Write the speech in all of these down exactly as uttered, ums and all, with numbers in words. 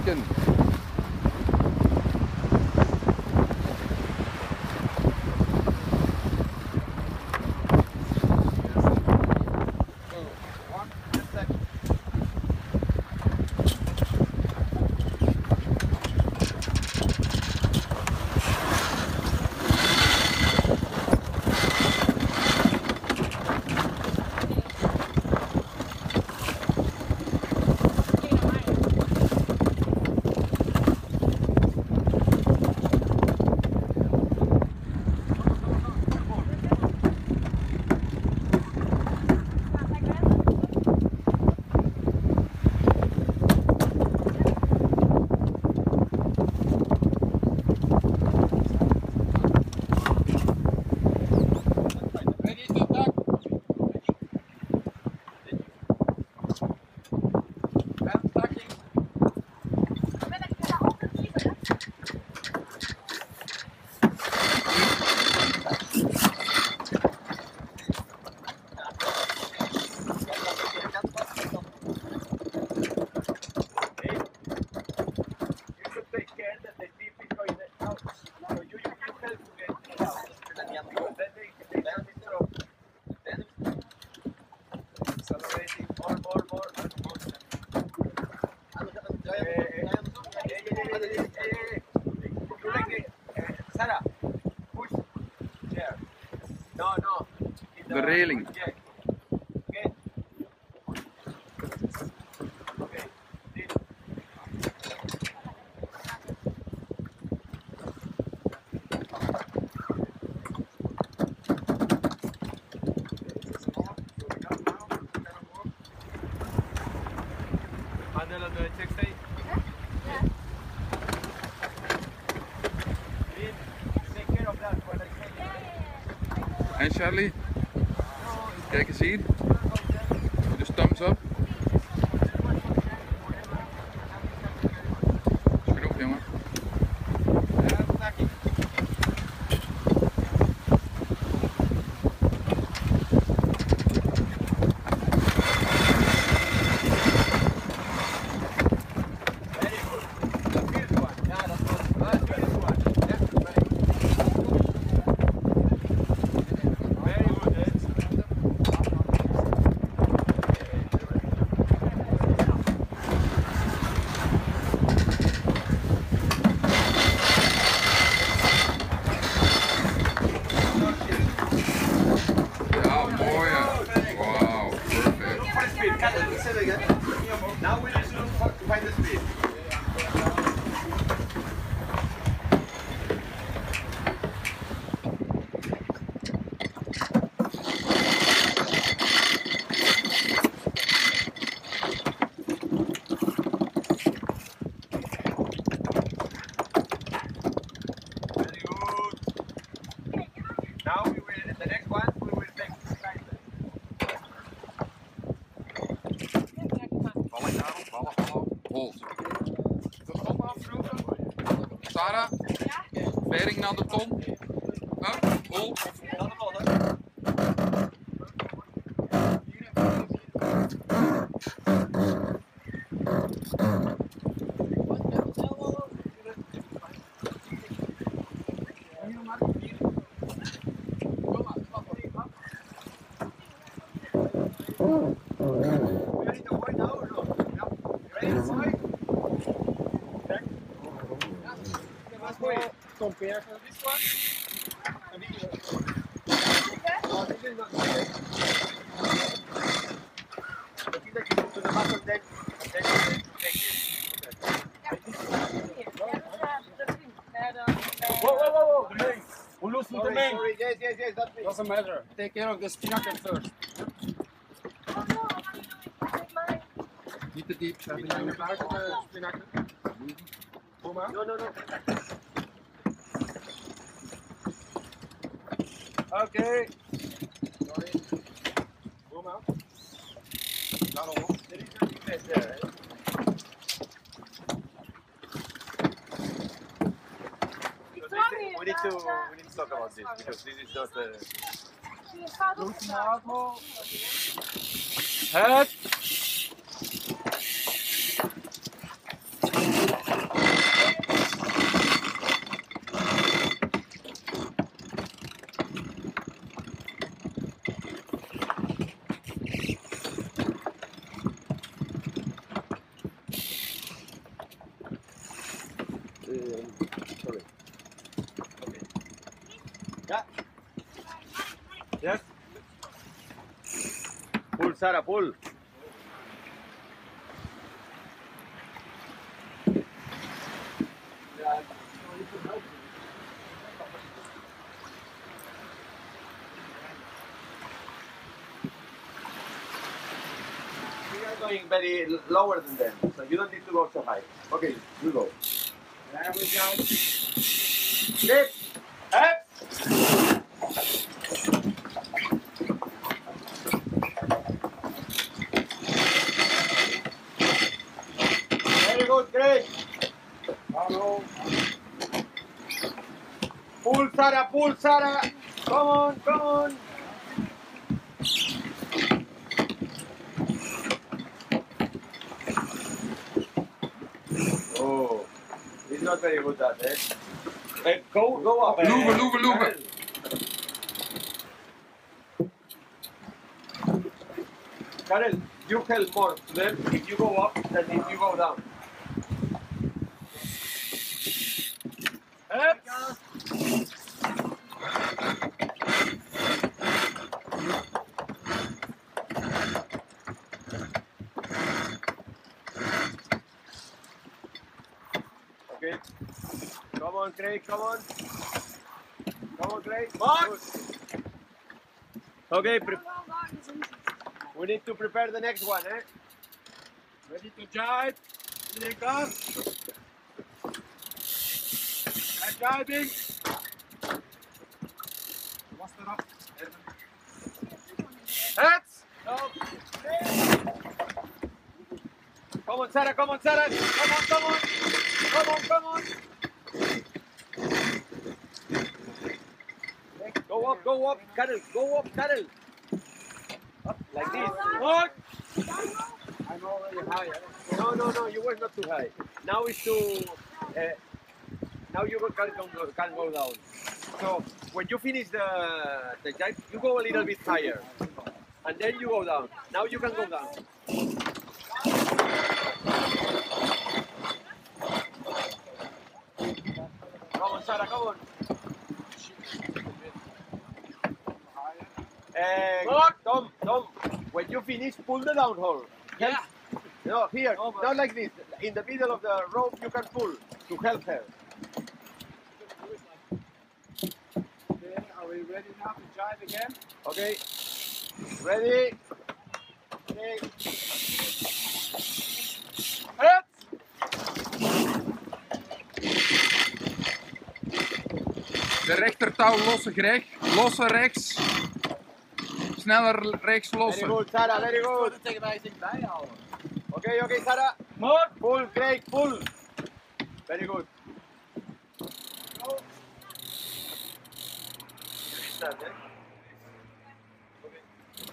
chicken. The railing. En Charlie, kijk eens hier. Dus thumbs up. Is genoeg, jongen. Now we just look for, to find the speed. Very good. Now we will, the next one, we will take the slider. Vallen daarom, vallen, vallen. Hold. De ton afschroeven. Sarah, vering naar de ton. Up, hold. Dan de volgende. Ready to white now or no? Yeah. Ready to white? Check. Let's go compare this one. And this one. Oh, this is not good. But you take it to the bottom, then, then you take it. Whoa, whoa, whoa, whoa, the main. We're losing the main. Sorry, yes, yes, yes, that's me. Doesn't matter. Take care of the spinnaker first. Niet te diep, Charlie. Zijn we klaar voor de spinnaker? Kom maar. No, no, no. Oké. Okay. Sorry. Kom maar. Daarom. There is nothing left there, right? We need to we need to talk about this because this is not the. Het. Yes. Pull, Sarah, pull. We are going very l- lower than them, so you don't need to go so high. Okay, you go. There we go. Grip. Up. Very good, great. Bravo. Pull, Sarah, pull, Sarah. Come on, come on. Oh, he's not very good at it. Eh, go, go up. eh. Loeven, loeven, loeven. Karel, you help more to them if you go up than if you go down. Up. Okay. Come on, Craig, come on. Come on, Craig. Mark. Okay, pre- we need to prepare the next one, eh? Ready to jive? Iedereen klaar? En jiving. Was eraf. Heads. Come on, Sarah, come on, Sarah. Come on, come on. Come on, come on. Go up, go up, Karel. Go up, Karel. Up like this. Look. I'm already high. No, no, no, you were not too high. Now it's too. Uh, now you can go, can go down. So when you finish the the jive, you go a little bit higher, and then you go down. Now you can go down. Come on, Sarah, come on. Uh, Tom, Tom, when you finish, pull the downhole. Yeah. No, here, no, not like this. In the middle of the rope, you can pull to help her. Okay, are we ready now to jive again? Okay. Ready? Okay. Up. De rechtertouw lossen, Greg. Lossen rechts. Sneller rechts Very lossen. good, Sarah, very good. tegen mij dichtbij houden. Okay, okay, Sarah. More. Pull, Craig, pull. Very good. Go. Start, eh? Okay.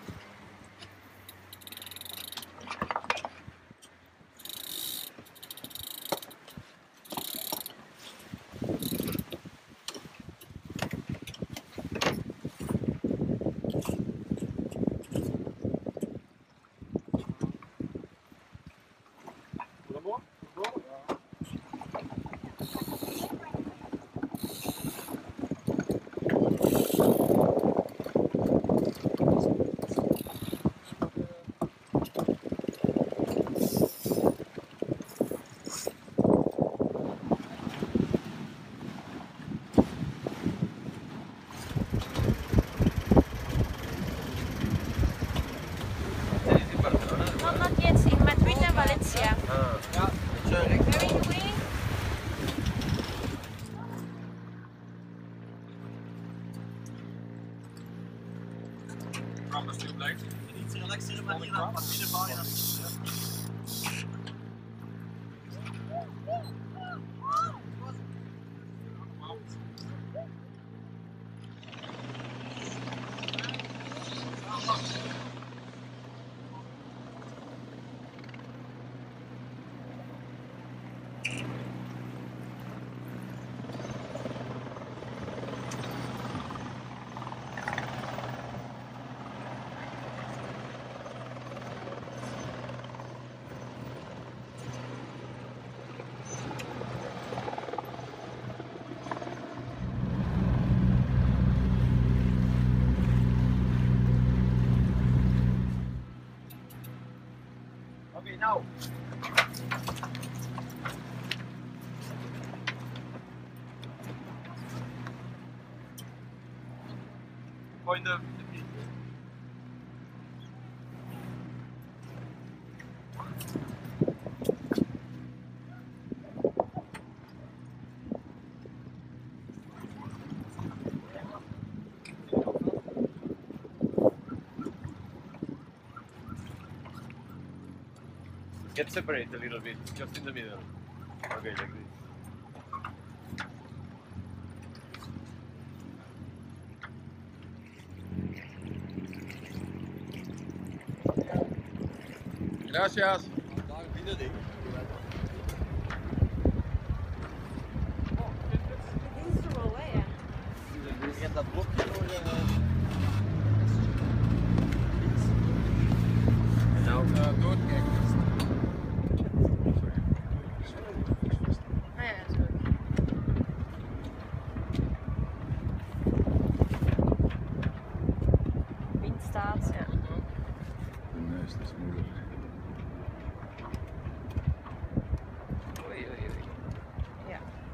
No, not yet. In Madrid and Valencia. Ah. Where are you going? Iets relaxere manier dan wat binnenbouwen. nou. Gooi de, de piek. Get separate a little bit, just in the middle. Okay, like this. Gracias. Video ding. Dit is toch wel, hè? Ja. Je hebt dat blokje door de... En nou... Uh, doorkijken. Ah ja, zo. Wind staat, ja. Nee, dat is moeilijk. Oei, oei, oei. Ja.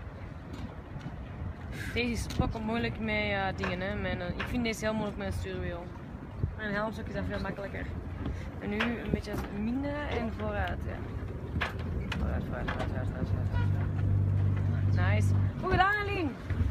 Deze is pakken moeilijk met uh, dingen, hè. Mijn, uh, ik vind deze heel moeilijk met een stuurwiel. Mijn helmstok is dat veel makkelijker. En nu een beetje minder en vooruit, ja. Vooruit, vooruit, vooruit, vooruit, vooruit, vooruit. Nice. Goed gedaan, Aline!